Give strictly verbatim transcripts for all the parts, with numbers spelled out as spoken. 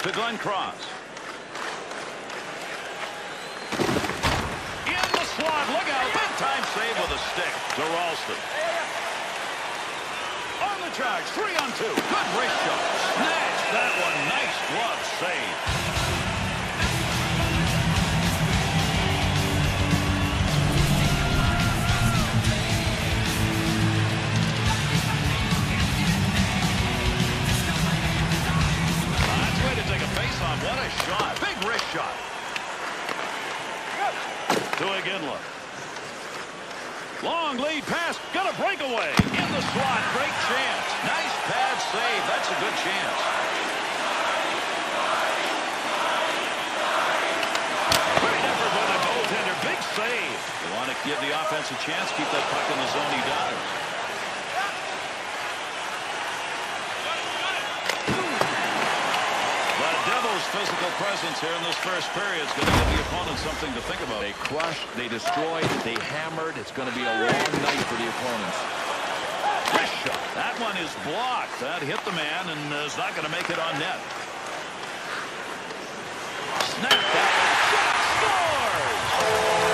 to Glenn Cross. In the slot. Look out. Big time save with a stick to Ralston. On the charge. Three on two. Good wrist shot. Snatch that one. Nice glove save. What a shot. Big wrist shot. To Iginla. Long lead pass. Got a breakaway. In the slot. Great chance. Nice pad save. That's a good chance. Great effort by the goaltender. Big save. You want to give the offense a chance. Keep that puck in the zone. He does. Physical presence here in this first period is going to give the opponent something to think about. They crushed, they destroyed, they hammered. It's going to be a long night for the opponents. Wrist shot. That one is blocked. That hit the man and is not going to make it on net. Snap that. Shot scores!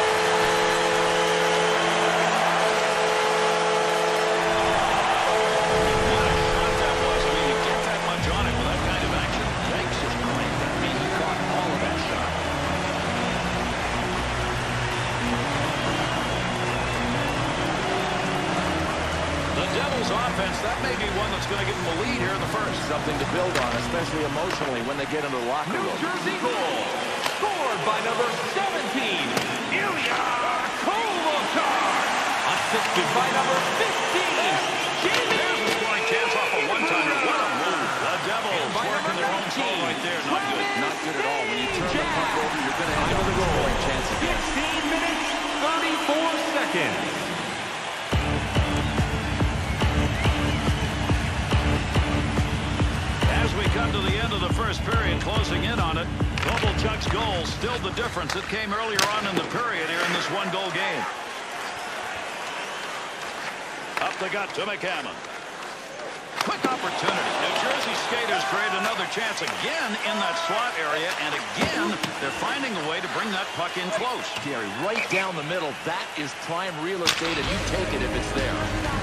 Offense, that may be one that's going to give them a lead here in the first. Something to build on, especially emotionally when they get into the locker room. New Jersey goal, scored by number seventeen, Ilya Kovalchuk. Assisted by number fifteen, Jamie. There's a scoring chance off a one-timer. What a move. The Devils working their own goal right there. Not good. Not good at all. When you turn the puck over, you're going to have a scoring chance again. fifteen minutes, thirty-four seconds. We come to the end of the first period, closing in on it. Kovalchuk's goal still the difference. It came earlier on in the period here in this one-goal game. Up the gut to McCammon. Quick opportunity. New Jersey skaters create another chance again in that slot area, and again, they're finding a way to bring that puck in close. Gary, right down the middle. That is prime real estate, and you take it if it's there.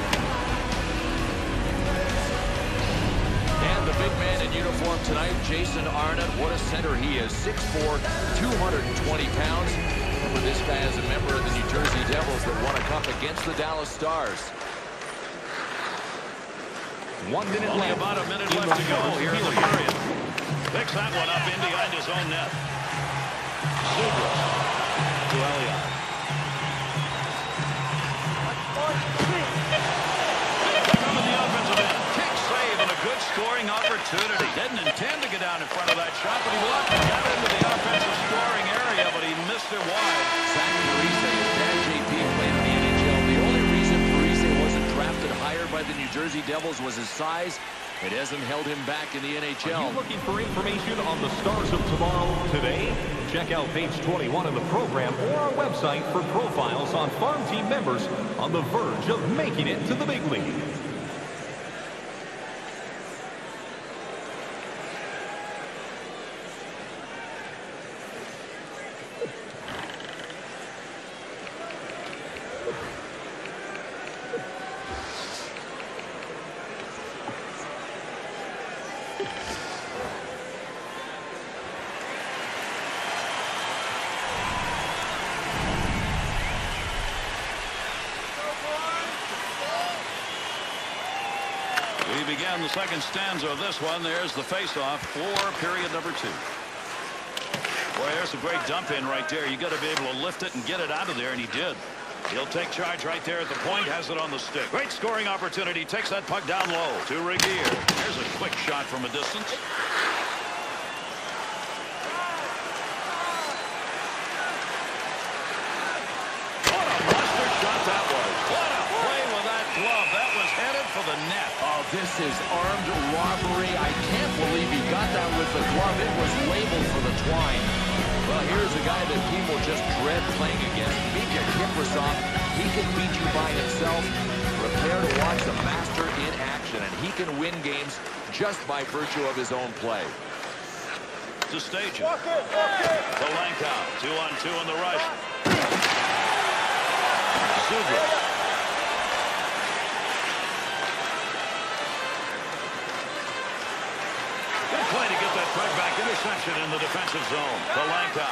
And the big man in uniform tonight, Jason Arnott. What a center he is. six four, two hundred twenty pounds. Remember, this guy is a member of the New Jersey Devils that won a cup against the Dallas Stars. One minute Only left. about a minute left to go here in the period. Picks that one up in behind his own net. Zubras to Elliott. Coming the offensive end. Kick save and a good scoring opportunity. Didn't intend to get down in front of that shot, but he lucked and got into the offensive scoring area, but he missed it wide. Zach Parise, his dad J P, played in the N H L. The only reason Parise wasn't drafted higher by the New Jersey Devils was his size. It hasn't held him back in the N H L. Are you looking for information on the Stars of tomorrow today? Check out page twenty-one of the program or our website for profiles on farm team members on the verge of making it to the big league. We began the second stanza of this one. There's the face-off for period number two. Boy, there's a great dump in right there. You got to be able to lift it and get it out of there, and he did. He'll take charge right there at the point, has it on the stick. Great scoring opportunity. Takes that puck down low to Regier. There's a quick shot from a distance. What a monster shot that was. What a play with that glove. That was headed for the net. Oh, this is armed robbery. I can't believe he got that with the glove. It was labeled for the twine. Well, here's a guy that people just dread playing against. Mika Kiprusoff, he can beat you by himself. Prepare to watch the master in action, and he can win games just by virtue of his own play. to stage it. Polanco, two on two in the rush. Zubas. Good play to get that putback interception in the defensive zone. Polanco.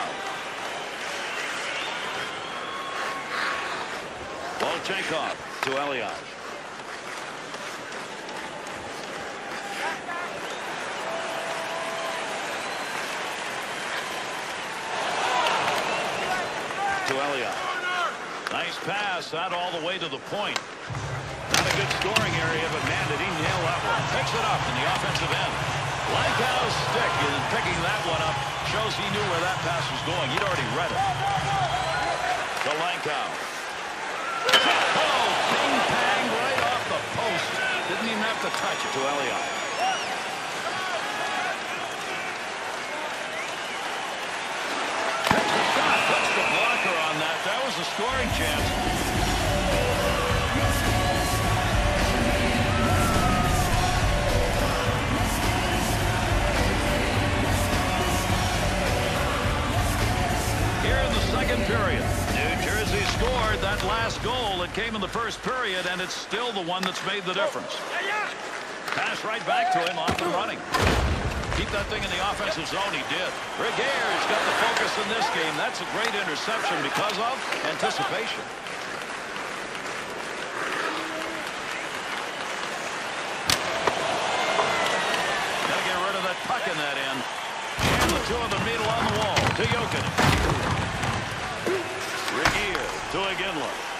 Volchenkov to Elias. To Elias. Nice pass out all the way to the point. Not a good scoring area, but man, did he nail that one. Picks it up in the offensive end. Lanko's stick is picking that one up. Shows he knew where that pass was going. He'd already read it. To Lanko. Oh, ping pang right off the post. Didn't even have to touch it to Elias. Puts the blocker on that. That was a scoring chance. Here in the second period, New Jersey scored that last goal that came in the first period, and it's still the one that's made the difference. Pass right back to him, off and running. Keep that thing in the offensive zone. He did. Regere's got the focus in this game. That's a great interception because of anticipation. Got to get rid of that puck in that end. And the two of them meet along the wall. To Jokic. Regere to Iginla.